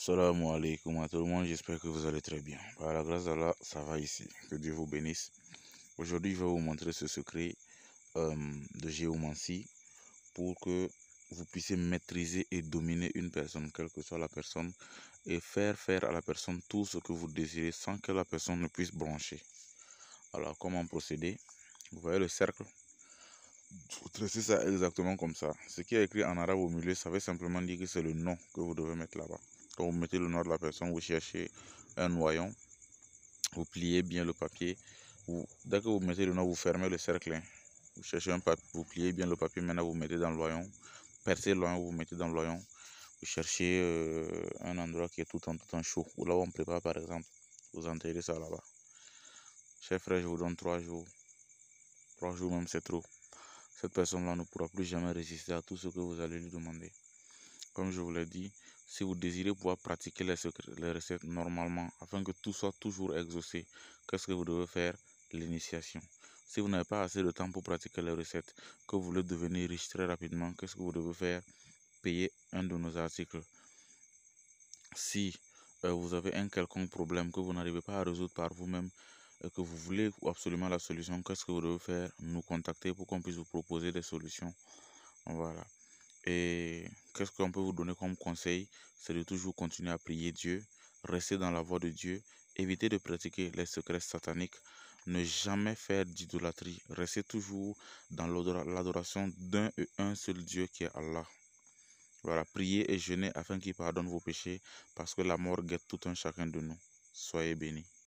Salam alaikum à tout le monde, j'espère que vous allez très bien. Par la grâce d'Allah, ça va ici. Que Dieu vous bénisse. Aujourd'hui, je vais vous montrer ce secret de géomancie pour que vous puissiez maîtriser et dominer une personne, quelle que soit la personne, et faire à la personne tout ce que vous désirez sans que la personne ne puisse broncher. Alors, comment procéder? Vous voyez le cercle? Vous tracez ça exactement comme ça. Ce qui est écrit en arabe au milieu, ça veut simplement dire que c'est le nom que vous devez mettre là-bas. Quand vous mettez le nom de la personne, vous cherchez un noyon, vous pliez bien le papier. Dès que vous mettez le nom, vous fermez le cercle. Vous cherchez un papier, vous pliez bien le papier, maintenant vous mettez dans le loyon. Percez le loyon, vous mettez dans le loyon. Vous cherchez un endroit qui est tout en chaud. Ou là où on prépare par exemple, vous enterrez ça là-bas. Chers frères, je vous donne 3 jours. 3 jours même, c'est trop. Cette personne-là ne pourra plus jamais résister à tout ce que vous allez lui demander. Comme je vous l'ai dit, si vous désirez pouvoir pratiquer les recettes normalement, afin que tout soit toujours exaucé, qu'est-ce que vous devez faire? L'initiation. Si vous n'avez pas assez de temps pour pratiquer les recettes, que vous voulez devenir riche très rapidement, qu'est-ce que vous devez faire? Payer un de nos articles. Si vous avez un quelconque problème que vous n'arrivez pas à résoudre par vous-même, et que vous voulez absolument la solution, qu'est-ce que vous devez faire? Nous contacter pour qu'on puisse vous proposer des solutions. Voilà. Et qu'est-ce qu'on peut vous donner comme conseil? C'est de toujours continuer à prier Dieu, rester dans la voie de Dieu, éviter de pratiquer les secrets sataniques, ne jamais faire d'idolâtrie, rester toujours dans l'adoration d'un et un seul Dieu qui est Allah. Voilà, priez et jeûnez afin qu'il pardonne vos péchés, parce que la mort guette tout un chacun de nous. Soyez bénis.